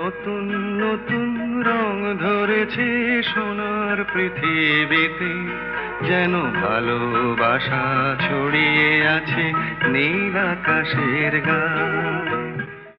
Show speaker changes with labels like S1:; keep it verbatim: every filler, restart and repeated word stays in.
S1: নতুন নতুন রং ধরেছে সোনার পৃথিবীতে, যেন ভালোবাসা ছড়িয়ে আছে নীল আকাশের গায়ে।